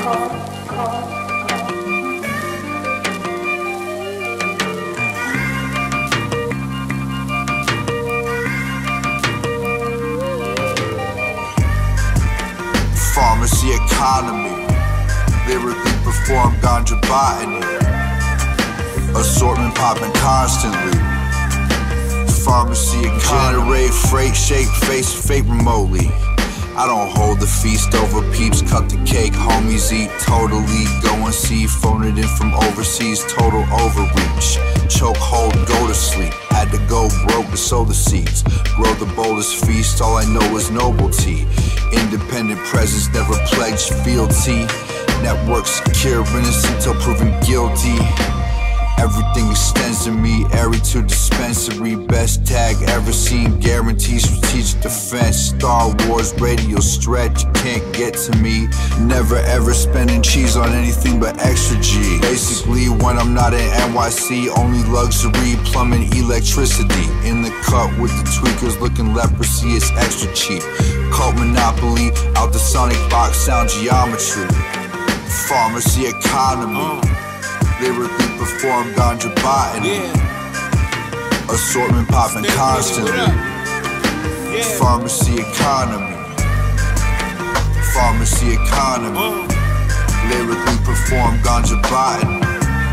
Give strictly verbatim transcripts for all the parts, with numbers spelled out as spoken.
Pharmacy economy, lyrically perform ganja botany, assortment popping constantly. Pharmacy economy, generate freight, shake face, fate remotely. I don't hold the feast over peeps, cut the cake, homies eat totally. Go and see, phone it in from overseas, total overreach. Choke hold, go to sleep, had to go broke to sow the seeds. Grow the boldest feast, all I know is nobility. Independent presence, never pledged fealty. Network secure, innocent till proven guilty. Everything extends to me, airy to dispensary. Best tag ever seen, guaranteed strategic defense. Star Wars radio stretch, you can't get to me. Never ever spending cheese on anything but extra G. Basically when I'm not in N Y C, only luxury, plumbing, electricity. In the cut with the tweakers looking leprosy, it's extra cheap. Cult monopoly, out the sonic box sound geometry. Pharmacy economy, lyrically perform ganja botany, yeah. Assortment popping constantly. Yeah. Pharmacy economy, pharmacy economy, uh. lyrically perform ganja botany,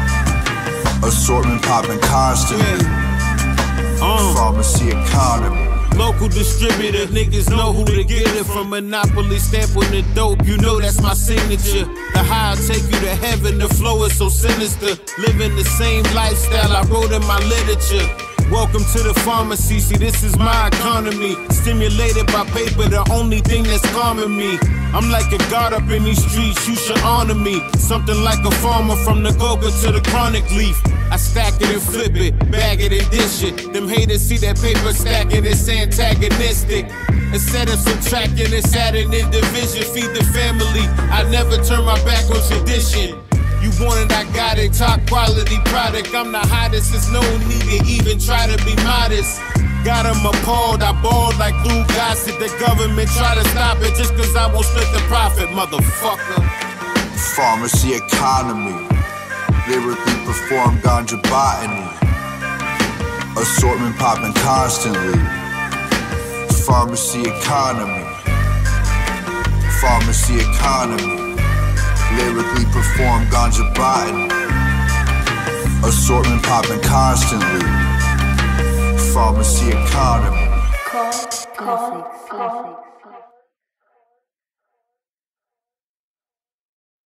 assortment popping constantly. Yeah. Uh. Pharmacy economy. Local distributor, niggas know who to get it from. Monopoly stamp on the dope, you know that's my signature. The high will take you to heaven, the flow is so sinister. Living the same lifestyle I wrote in my literature. Welcome to the pharmacy, see this is my economy. Stimulated by paper, the only thing that's calming me. I'm like a god up in these streets, you should honor me. Something like a farmer from the Goga to the chronic leaf. I stack it and flip it, bag it and dish it. Them haters see that paper stacking, it's antagonistic. Instead of subtracting, it's adding in division. Feed the family, I never turn my back on tradition. You want it, I got it, top quality product. I'm the hottest, there's no need to even try to be modest. Got them appalled, I balled like Lou Gossett. The government try to stop it just cause I won't split the profit, motherfucker. Pharmacy economy, lyrically perform ganja botany, assortment popping constantly. Pharmacy economy, pharmacy economy, lyrically perform ganja botany, assortment popping constantly. Pharmacy economy. Classics, classics.